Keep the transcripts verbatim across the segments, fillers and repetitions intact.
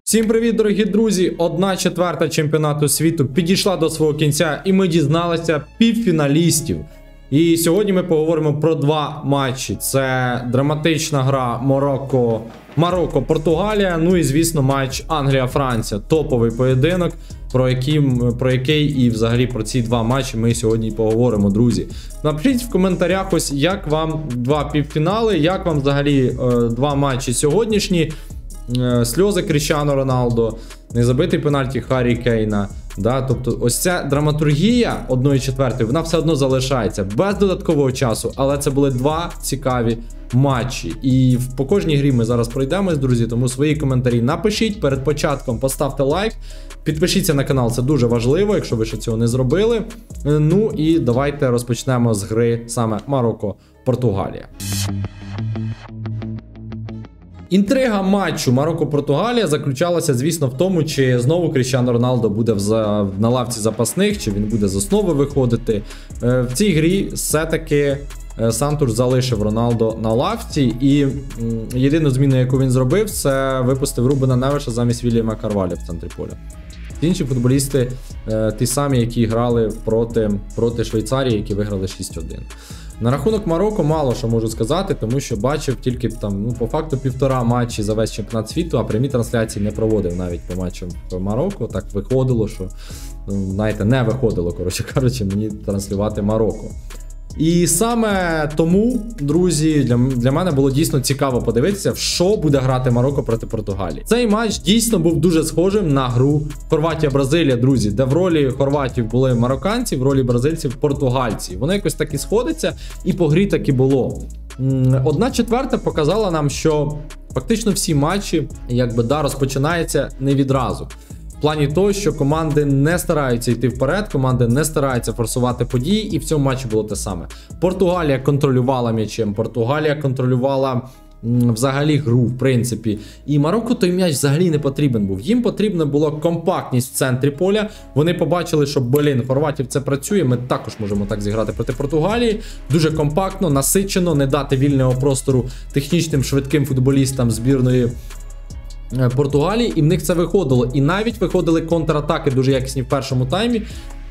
Всім привіт, дорогі друзі! Одна четверта чемпіонату світу підійшла до свого кінця, і ми дізналися півфіналістів. І сьогодні ми поговоримо про два матчі. Це драматична гра Марокко, Марокко-Португалія, ну і, звісно, матч Англія-Франція. Топовий поєдинок, про який, про який і взагалі про ці два матчі ми сьогодні поговоримо, друзі. Напишіть в коментарях, ось як вам два півфінали, як вам взагалі е, два матчі сьогоднішні. Сльози Кріштіану Роналдо, незабитий пенальті Харрі Кейна. Да? Тобто ось ця драматургія одної четвертої, вона все одно залишається без додаткового часу, але це були два цікаві матчі. І по кожній грі ми зараз пройдемось, друзі, тому свої коментарі напишіть, перед початком поставте лайк, підпишіться на канал, це дуже важливо, якщо ви ще цього не зробили. Ну і давайте розпочнемо з гри саме Марокко-Португалія. Інтрига матчу Марокко-Португалія заключалася, звісно, в тому, чи знову Кріштіану Роналдо буде в за... на лавці запасних, чи він буде з основи виходити. В цій грі все-таки Сантуш залишив Роналдо на лавці, і єдину зміну, яку він зробив, це випустив Рубена Невеша замість Вільяма Карваля в центрі поля. Інші футболісти ті самі, які грали проти, проти Швейцарії, які виграли шість один. На рахунок Марокко мало що можу сказати, тому що бачив тільки там, ну, по факту півтора матчі за весь чемпіонат світу, а прямі трансляції не проводив навіть по матчам в Марокко. Так виходило, що, ну, знаєте, не виходило, коротше кажучи, мені транслювати Марокко. І саме тому, друзі, для, для мене було дійсно цікаво подивитися, в що буде грати Марокко проти Португалії. Цей матч дійсно був дуже схожим на гру Хорватія-Бразилія, друзі, де в ролі хорватів були марокканці, в ролі бразильців португальці. Воно якось так і сходиться, і по грі так і було. Одна четверта показала нам, що фактично всі матчі, якби, да, розпочинаються не відразу. В плані того, що команди не стараються йти вперед, команди не стараються форсувати події, і в цьому матчі було те саме. Португалія контролювала м'ячем, Португалія контролювала м, взагалі гру, в принципі. І Марокко той м'яч взагалі не потрібен був. Їм потрібна була компактність в центрі поля. Вони побачили, що, блін, хорватів це працює, ми також можемо так зіграти проти Португалії. Дуже компактно, насичено, не дати вільного простору технічним, швидким футболістам збірної Португалії, і в них це виходило. І навіть виходили контратаки дуже якісні в першому таймі.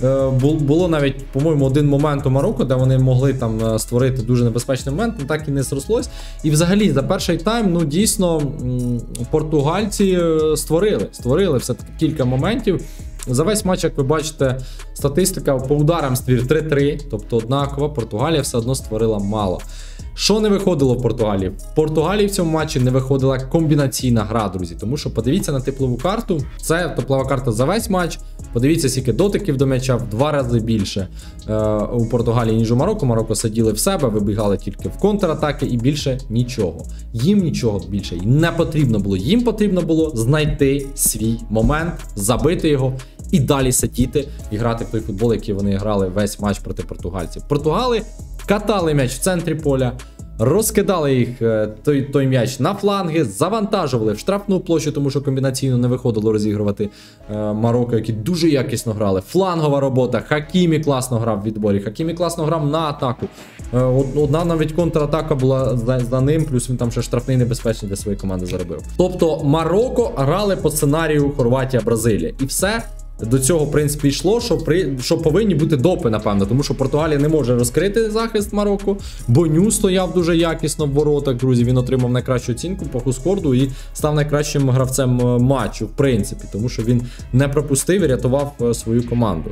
Було навіть, по-моєму, один момент у Марокко, де вони могли там створити дуже небезпечний момент, але так і не зрослось. І взагалі за перший тайм, ну, дійсно, португальці створили, створили все-таки кілька моментів. За весь матч, як ви бачите, статистика по ударам ствір три три, тобто однаково, Португалія все одно створила мало. Що не виходило в Португалії? В Португалії в цьому матчі не виходила комбінаційна гра, друзі. Тому що подивіться на теплову карту. Це теплова карта за весь матч. Подивіться, скільки дотиків до м'яча, в два рази більше е, у Португалії, ніж у Марокко. Марокко сиділи в себе, вибігали тільки в контратаки і більше нічого. Їм нічого більше і не потрібно було. Їм потрібно було знайти свій момент, забити його і далі сидіти і грати в той футбол, який вони грали весь матч проти португальців. Португали катали м'яч в центрі поля, розкидали їх той, той м'яч на фланги, завантажували в штрафну площу, тому що комбінаційно не виходило розігрувати е, Марокко, які дуже якісно грали. Флангова робота, Хакімі класно грав в відборі, Хакімі класно грав на атаку. Е, одна навіть контратака була за, за ним, плюс він там ще штрафний небезпечний для своєї команди заробив. Тобто Марокко грали по сценарію Хорватія-Бразилія. І все до цього, в принципі, йшло, що, при... що повинні бути допи, напевно, тому що Португалія не може розкрити захист Марокко. Боню стояв дуже якісно в воротах, друзі, він отримав найкращу оцінку по Хускорду і став найкращим гравцем матчу, в принципі, тому що він не пропустив і рятував свою команду.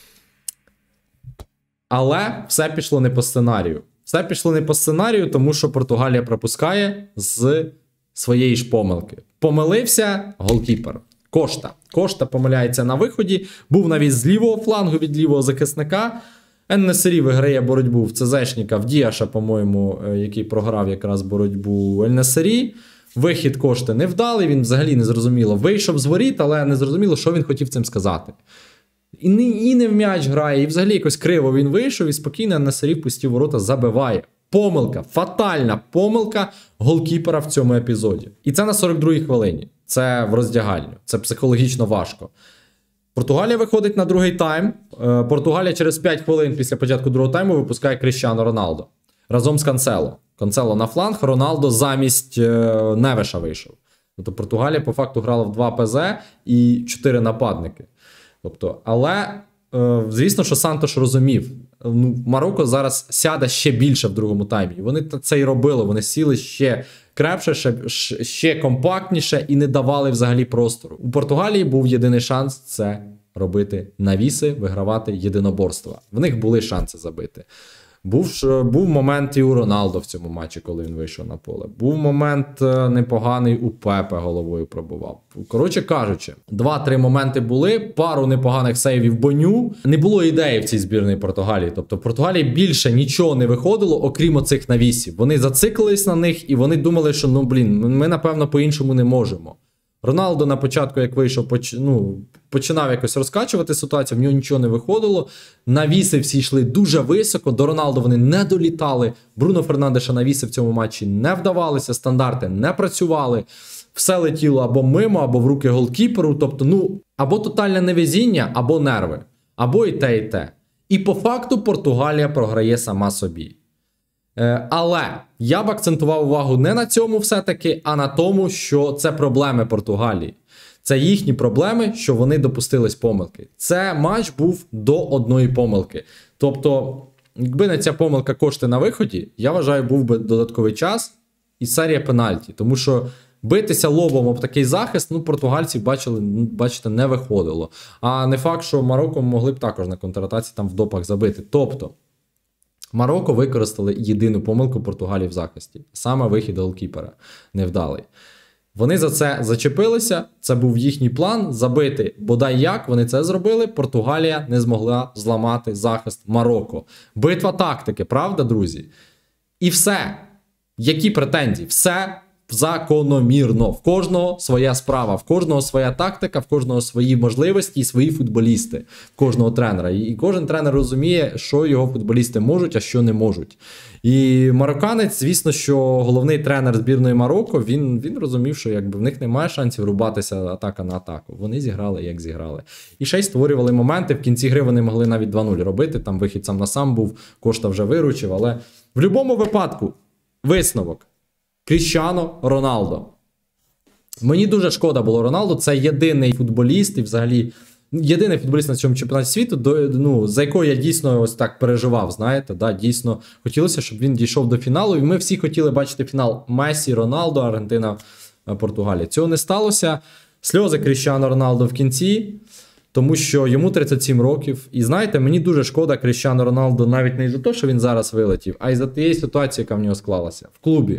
Але все пішло не по сценарію. Все пішло не по сценарію, тому що Португалія пропускає з своєї ж помилки. Помилився голкіпер. Кошта. Кошта помиляється на виході. Був навіть з лівого флангу від лівого захисника. Ен-Несері виграє боротьбу в ЦЗшника, в Діаша, по-моєму, який програв якраз боротьбу Ель-Несері. Вихід Кошти невдалий, він взагалі не зрозуміло. Вийшов з воріт, але не зрозуміло, що він хотів цим сказати. І не, і не в м'яч грає, і взагалі якось криво він вийшов, і спокійно Ен-Несері в пусті ворота забиває. Помилка, фатальна помилка голкіпера в цьому епізоді. І це на сорок другій хвилині. Це в роздягальню. Це психологічно важко. Португалія виходить на другий тайм. Португалія через п'ять хвилин після початку другого тайму випускає Кріштіану Роналдо. Разом з Канцело. Канцело на фланг, Роналдо замість Невеша вийшов. Тобто Португалія по факту грала в два ПЗ і чотири нападники. Тобто, але, е, звісно, що Сантош розумів, ну, Марокко зараз сяде ще більше в другому таймі. І вони це і робили, вони сіли ще крепше, ще, ще компактніше і не давали взагалі простору. У Португалії був єдиний шанс – це робити навіси, вигравати єдиноборства. В них були шанси забити. Був, був момент і у Роналдо в цьому матчі, коли він вийшов на поле. Був момент непоганий у Пепе, головою пробував. Коротше кажучи, два-три моменти були, пару непоганих сейвів Боню. Не було ідеї в цій збірній Португалії. Тобто в Португалії більше нічого не виходило, окрім оцих навісів. Вони зациклились на них і вони думали, що ну блін, ми напевно по-іншому не можемо. Роналдо на початку, як вийшов, поч... ну, починав якось розкачувати ситуацію, в нього нічого не виходило. Навіси всі йшли дуже високо, до Роналдо вони не долітали. Бруно Фернандеша навіси в цьому матчі не вдавалися, стандарти не працювали. Все летіло або мимо, або в руки голкіперу. Тобто, ну, або тотальне невезіння, або нерви. Або і те, і те. І по факту Португалія програє сама собі. Але я б акцентував увагу не на цьому все-таки, а на тому, що це проблеми Португалії. Це їхні проблеми, що вони допустились помилки. Це матч був до одної помилки. Тобто, якби не ця помилка кошти на виході, я вважаю, був би додатковий час і серія пенальті. Тому що битися лобом об такий захист, ну, португальців, бачили, бачите, не виходило. А не факт, що Марокко могли б також на контратаці там в допах забити. Тобто, Марокко використали єдину помилку Португалії в захисті. Саме вихід голкіпера невдалий. Вони за це зачепилися, це був їхній план забити бодай як, вони це зробили, Португалія не змогла зламати захист Марокко. Битва тактики, правда, друзі? І все. Які претензії? Все закономірно. В кожного своя справа, в кожного своя тактика, в кожного свої можливості і свої футболісти. В кожного тренера. І кожен тренер розуміє, що його футболісти можуть, а що не можуть. І марокканець, звісно, що головний тренер збірної Марокко, він, він розумів, що якби в них немає шансів рубатися атака на атаку. Вони зіграли, як зіграли. І ще й створювали моменти. В кінці гри вони могли навіть два нуль робити. Там вихід сам на сам був, Кошта вже виручив. Але в будь-якому випадку висновок. Кріштіано Роналдо. Мені дуже шкода було Роналдо. Це єдиний футболіст і взагалі єдиний футболіст на цьому чемпіонаті світу, до, ну, за якого я дійсно ось так переживав, знаєте. Да, дійсно хотілося, щоб він дійшов до фіналу. І ми всі хотіли бачити фінал Месі, Роналдо, Аргентина, Португалія. Цього не сталося. Сльози Кріштіано Роналдо в кінці, тому що йому тридцять сім років. І знаєте, мені дуже шкода Кріштіано Роналдо навіть не за те, що він зараз вилетів, а й за тієї ситуації, яка в нього склалася в клубі.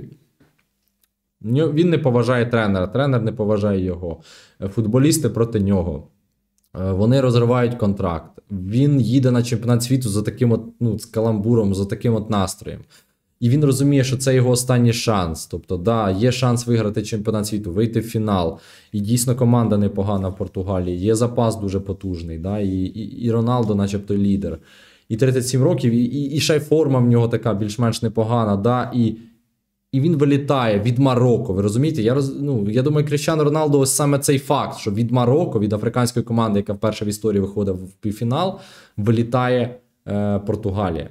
Він не поважає тренера, тренер не поважає його, футболісти проти нього. Вони розривають контракт. Він їде на чемпіонат світу за таким от, ну, з каламбуром, за таким от настроєм. І він розуміє, що це його останній шанс. Тобто, да, є шанс виграти чемпіонат світу, вийти в фінал. І дійсно команда непогана в Португалії. Є запас дуже потужний. Да? І, і, і Роналдо начебто лідер. І тридцять сім років, і, і, і ще й форма в нього така більш-менш непогана. Да? І І він вилітає від Марокко, ви розумієте? Я, роз, ну, я думаю, Кріштіано Роналдо ось саме цей факт, що від Марокко, від африканської команди, яка вперше в історії виходить в півфінал, вилітає е, Португалія.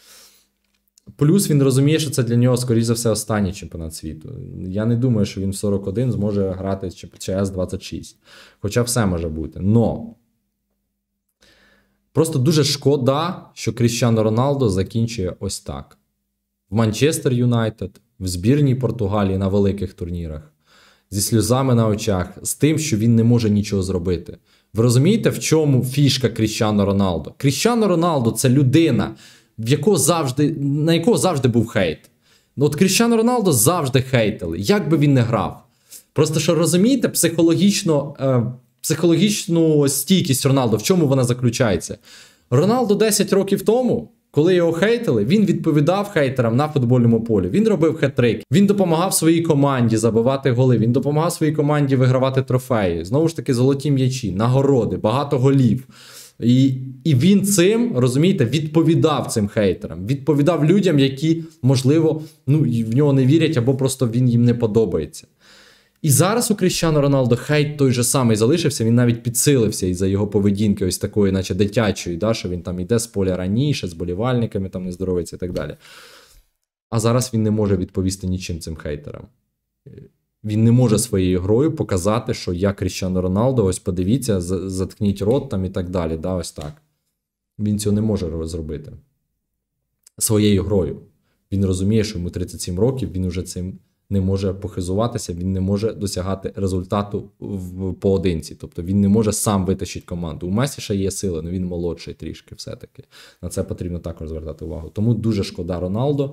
Плюс він розуміє, що це для нього, скоріш за все, останній чемпіонат світу. Я не думаю, що він в сорок один зможе грати ЧС двадцять шість. Хоча все може бути. Но просто дуже шкода, що Кріштіано Роналдо закінчує ось так. В Манчестер Юнайтед, в збірній Португалії на великих турнірах, зі сльозами на очах, з тим, що він не може нічого зробити. Ви розумієте, в чому фішка Кріштіано Роналдо? Кріштіано Роналдо – це людина, в якого завжди, на якого завжди був хейт. От Кріштіано Роналдо завжди хейтили, як би він не грав. Просто що розумієте, психологічно, е, психологічну стійкість Роналдо, в чому вона заключається? Роналдо десять років тому, коли його хейтили, він відповідав хейтерам на футбольному полі. Він робив хет-трик, він допомагав своїй команді забивати голи, він допомагав своїй команді вигравати трофеї. Знову ж таки, золоті м'ячі, нагороди, багато голів. І, і він цим, розумієте, відповідав цим хейтерам. Відповідав людям, які, можливо, ну, в нього не вірять або просто він їм не подобається. І зараз у Кріштіано Роналдо хейт той же самий залишився, він навіть підсилився із-за його поведінки ось такої, наче дитячої, да, що він там йде з поля раніше, з болівальниками, там не здоровиться і так далі. А зараз він не може відповісти нічим цим хейтерам. Він не може своєю грою показати, що я Кріштіану Роналдо, ось подивіться, заткніть рот там і так далі. Да, ось так. Він цього не може зробити своєю грою. Він розуміє, що йому тридцять сім років, він вже цим не може похизуватися, він не може досягати результату в поодинці. Тобто він не може сам витащити команду. У Месі ще є сили, але він молодший трішки все-таки. На це потрібно також звертати увагу. Тому дуже шкода Роналдо,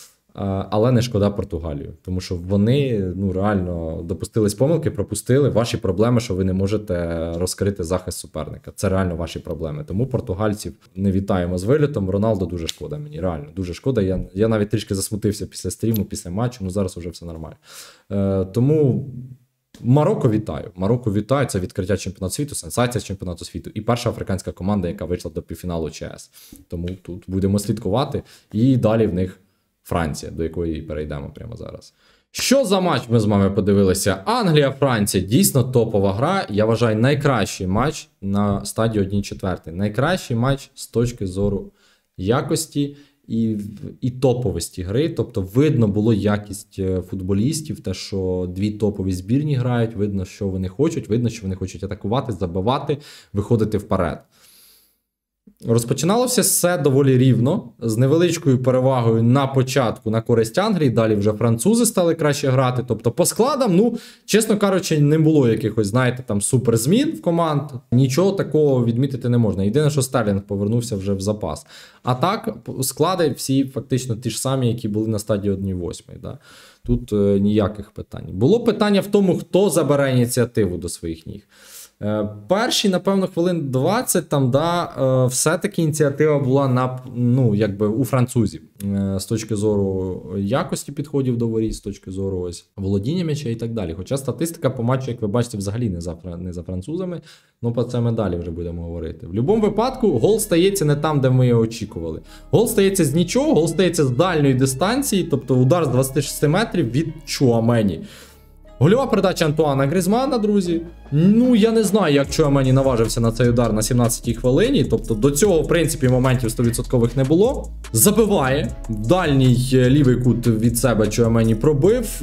але не шкода Португалію. Тому що вони ну, реально допустились помилки, пропустили. Ваші проблеми, що ви не можете розкрити захист суперника. Це реально ваші проблеми. Тому португальців не вітаємо з вилітом. Роналдо дуже шкода мені, реально дуже шкода. Я, я навіть трішки засмутився після стріму, після матчу, ну зараз вже все нормально. Е, тому Марокко вітаю. Марокко вітаю. Це відкриття чемпіонату світу, сенсація чемпіонату світу. І перша африканська команда, яка вийшла до півфіналу ЧС. Тому тут будемо слідкувати. І далі в них Франція, до якої перейдемо прямо зараз. Що за матч ми з вами подивилися? Англія-Франція. Дійсно топова гра. Я вважаю, найкращий матч на стадії один четвертий. Найкращий матч з точки зору якості і, і топовості гри. Тобто видно було якість футболістів, те, що дві топові збірні грають, видно, що вони хочуть, видно, що вони хочуть атакувати, забивати, виходити вперед. Розпочиналося все доволі рівно, з невеличкою перевагою на початку на користь Англії, далі вже французи стали краще грати, тобто по складам, ну, чесно кажучи, не було якихось, знаєте, там суперзмін в команд, нічого такого відмітити не можна. Єдине, що Стерлінг повернувся вже в запас. А так, склади всі фактично ті ж самі, які були на стадії один восьмий, да. Тут е, ніяких питань. Було питання в тому, хто забере ініціативу до своїх ніг. Перші, напевно, хвилин двадцять там, да, все-таки ініціатива була на, ну, якби у французів. З точки зору якості підходів до воріт, з точки зору ось володіння м'яча і так далі. Хоча статистика по матчу, як ви бачите, взагалі не за, не за французами, ну про це ми далі вже будемо говорити. В будь-якому випадку гол стається не там, де ми його очікували. Гол стається з нічого, гол стається з дальньої дистанції, тобто удар з двадцяти шести метрів від Чуамені. Гольова передача Антуана Грізмана, друзі. Ну, я не знаю, як Чуамені наважився на цей удар на сімнадцятій хвилині. Тобто до цього, в принципі, моментів сто відсотків не було. Забиває. Дальній лівий кут від себе Чуамені пробив.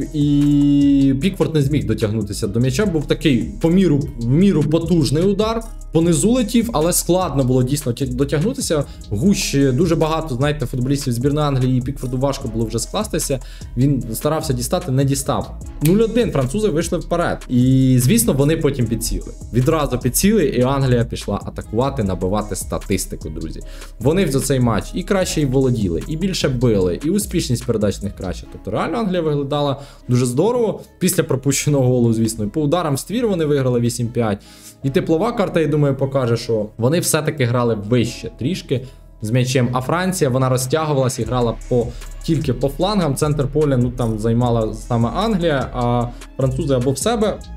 І Пікфорд не зміг дотягнутися до м'яча. Був такий по міру, в міру потужний удар. Понизу летів, але складно було дійсно дотягнутися. Гущ, дуже багато, знаєте, футболістів збірної Англії, і Пікфорду важко було вже скластися. Він старався дістати, не дістав. нуль один, французи вийшли вперед. І, звісно, вони потім підсіли. Відразу підсіли, і Англія пішла атакувати, набивати статистику, друзі. Вони за цей матч і краще й володіли, і більше били, і успішність передач в них краще. Тобто реально Англія виглядала дуже здорово. Після пропущеного голу, звісно, і по ударам в ствір вони виграли вісім п'ять. І теплова карта, я думаю, покаже, що вони все-таки грали вище трішки з м'ячем. А Франція, вона розтягувалась і грала по, тільки по флангам. Центр поля, ну, там займала саме Англія, а французи або в себе е,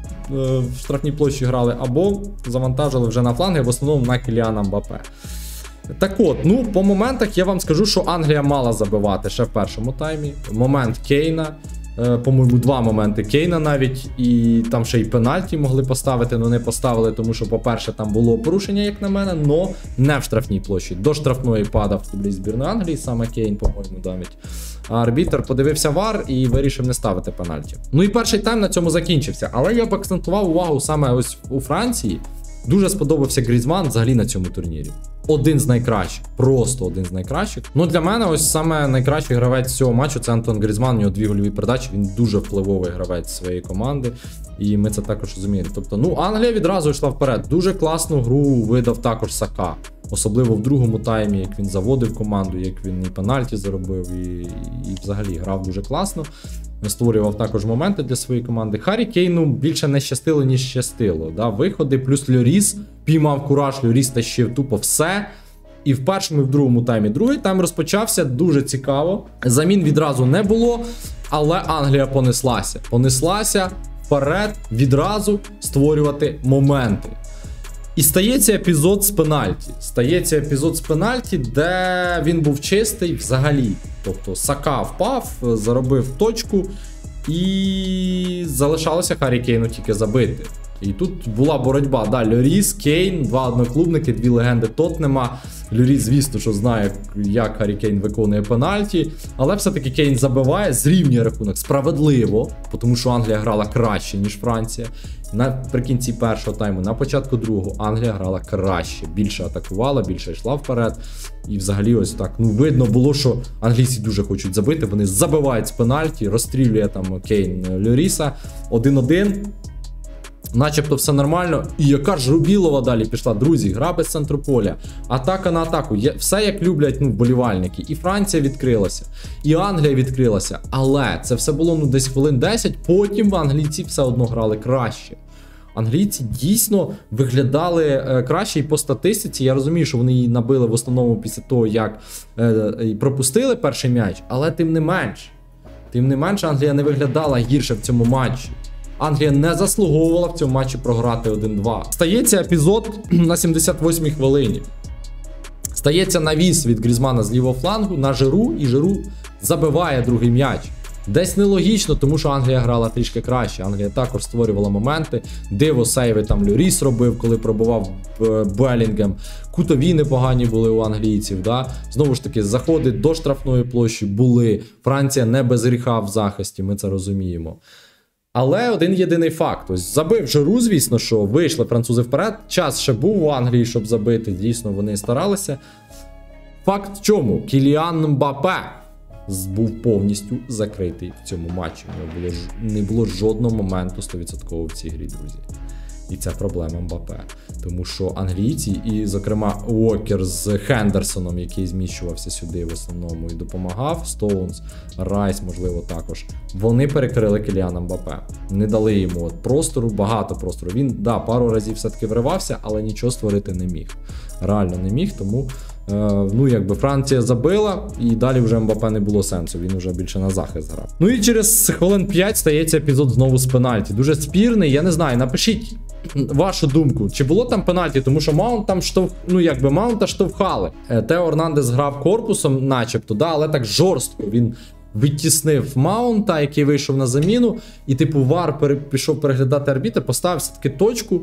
в штрафній площі грали, або завантажили вже на фланги, в основному на Кіліана Мбаппе. Так от, ну, по моментах я вам скажу, що Англія мала забивати ще в першому таймі. Момент Кейна. По-моєму, два моменти Кейна навіть, і там ще й пенальті могли поставити, але не поставили, тому що, по-перше, там було порушення, як на мене, но не в штрафній площі. До штрафної падав футболіст збірної Англії, саме Кейн, по-моєму, навіть. А арбітр подивився вар і вирішив не ставити пенальті. Ну і перший тайм на цьому закінчився, але я б акцентував увагу саме ось у Франції. Дуже сподобався Грізман взагалі на цьому турнірі. Один з найкращих, просто один з найкращих. Ну для мене ось саме найкращий гравець цього матчу — це Антон Грізман, у нього дві гольові передачі, він дуже впливовий гравець своєї команди, і ми це також розуміємо. Тобто, ну, Англія відразу йшла вперед, дуже класну гру видав також Сака. Особливо в другому таймі, як він заводив команду, як він і пенальті заробив, і, і взагалі грав дуже класно. Створював також моменти для своєї команди. Харрі Кейну більше не щастило, ніж щастило. Да? Виходи, плюс Льоріс піймав кураж, Льоріс тащив тупо все. І в першому, і в другому таймі. Другий тайм розпочався дуже цікаво. Замін відразу не було, але Англія понеслася. Понеслася вперед, відразу створювати моменти. І стається епізод з пенальті. Стається епізод з пенальті, де він був чистий взагалі. Тобто Сака впав, заробив точку і залишалося Харрі Кейну тільки забити. І тут була боротьба. Да, Льоріс, Кейн, два одноклубники, дві легенди Тоттенхема. Льоріс, звісно, що знає, як Харі Кейн виконує пенальті. Але все-таки Кейн забиває, зрівнює рахунок справедливо, тому що Англія грала краще, ніж Франція. Наприкінці першого тайму, на початку другого, Англія грала краще. Більше атакувала, більше йшла вперед. І взагалі ось так, ну видно було, що англійці дуже хочуть забити. Вони забивають з пенальті, розстрілює там Кейн Льоріса. один-один. Начебто все нормально. І яка ж Рубілова далі пішла. Друзі, гра без центру поля. Атака на атаку. Все як люблять, ну, вболівальники. І Франція відкрилася, і Англія відкрилася. Але це все було, ну, десь хвилин десять. Потім англійці все одно грали краще. Англійці дійсно виглядали е, краще і по статистиці. Я розумію, що вони її набили в основному після того, як е, пропустили перший м'яч. Але тим не менш, тим не менш Англія не виглядала гірше в цьому матчі. Англія не заслуговувала в цьому матчі програти один-два. Стається епізод на сімдесят восьмій хвилині. Стається навіс від Грізмана з лівого флангу на Жиру, і Жиру забиває другий м'яч. Десь нелогічно, тому що Англія грала трішки краще. Англія також створювала моменти. Диво сейви там Льоріс робив, коли пробував Белінгем. Кутові непогані були у англійців. Да? Знову ж таки, заходи до штрафної площі були. Франція не без гріха в захисті, ми це розуміємо. Але один єдиний факт. Ось забив Жиру, звісно, що вийшли французи вперед. Час ще був у Англії, щоб забити. Дійсно, вони старалися. Факт в чому? Кіліан Мбаппе був повністю закритий в цьому матчі. Не було, не було жодного моменту сто відсотків в цій грі, друзі. І це проблема Мбаппе. Тому що англійці, і, зокрема, Уокер з Хендерсоном, який зміщувався сюди в основному і допомагав, Стоунс, Райс, можливо, також, вони перекрили Кіліана Мбаппе. Не дали йому от простору, багато простору. Він, да, пару разів все-таки вривався, але нічого створити не міг. Реально не міг, тому, е, ну, якби Франція забила, і далі вже Мбаппе не було сенсу, він вже більше на захист грав. Ну і через хвилин п'ять стається епізод знову з пенальті. Дуже спірний, я не знаю, напишіть вашу думку, чи було там пенальті, тому що Маунт там штовх, ну якби Маунта штовхали. Тео Ернандес грав корпусом, начебто, да, але так жорстко він відтіснив Маунта, який вийшов на заміну, і типу Вар пере, пішов переглядати арбітр, поставив все-таки точку.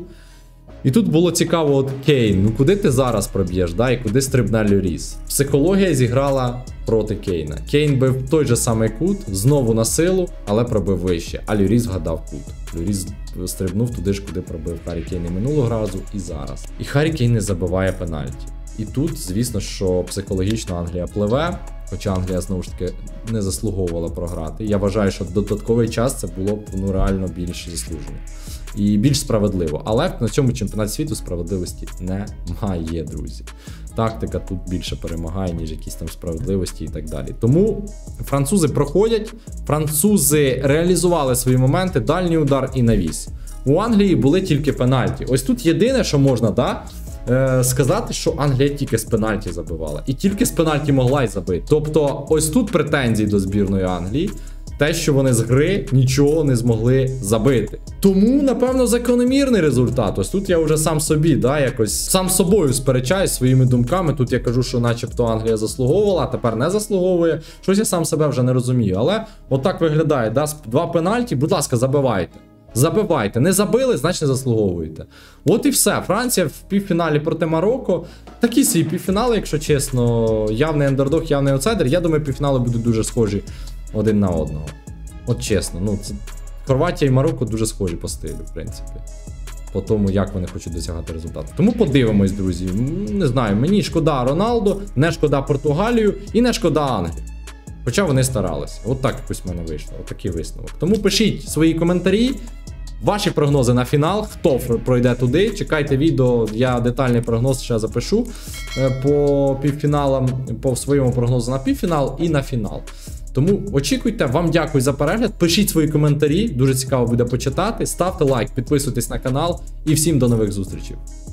І тут було цікаво, от Кейн, ну куди ти зараз проб'єш, да, і куди стрибне Льоріс? Психологія зіграла проти Кейна. Кейн бив той же самий кут, знову на силу, але пробив вище, а Льоріс вгадав кут. Льоріс стрибнув туди ж, куди пробив Харі Кейн і минулого разу, і зараз. І Харі Кейн не забиває пенальті. І тут, звісно, що психологічно Англія пливе, хоча Англія, знову ж таки, не заслуговувала програти. Я вважаю, що додатковий час це було б, ну, реально більш заслужено. І більш справедливо. Але на цьому чемпіонаті світу справедливості немає, друзі. Тактика тут більше перемагає, ніж якісь там справедливості і так далі. Тому французи проходять, французи реалізували свої моменти, дальній удар і навіс. У Англії були тільки пенальті. Ось тут єдине, що можна, да, е, сказати, що Англія тільки з пенальті забивала. І тільки з пенальті могла й забити. Тобто ось тут претензії до збірної Англії. Те, що вони з гри нічого не змогли забити. Тому, напевно, закономірний результат. Ось тут я вже сам собі, да, якось сам собою сперечаюсь своїми думками. Тут я кажу, що начебто Англія заслуговувала, а тепер не заслуговує. Щось я сам себе вже не розумію. Але отак виглядає, да, два пенальті, будь ласка, забивайте. Забивайте. Не забили, значить не заслуговуєте. От і все. Франція в півфіналі проти Марокко. Такі свої півфінали, якщо чесно. Явний андердог, явний аутсайдер. Я думаю, півфінали будуть дуже схожі один на одного. От чесно, ну, це... Хорватія і Марокко дуже схожі по стилю, в принципі. По тому, як вони хочуть досягати результату. Тому подивимось, друзі. Не знаю, мені шкода Роналдо, не шкода Португалію і не шкода Англію. Хоча вони старалися. От так якось в мене вийшло. От такий висновок. Тому пишіть свої коментарі, ваші прогнози на фінал, хто пройде туди. Чекайте відео, я детальний прогноз ще запишу по півфіналам, по своєму прогнозу на півфінал і на фінал. Тому очікуйте, вам дякую за перегляд, пишіть свої коментарі, дуже цікаво буде почитати, ставте лайк, підписуйтесь на канал і всім до нових зустрічей.